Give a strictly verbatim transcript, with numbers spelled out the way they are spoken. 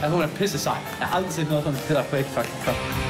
hun er pisse sej. Jeg har aldrig set noget sådan det der på X-Factor før.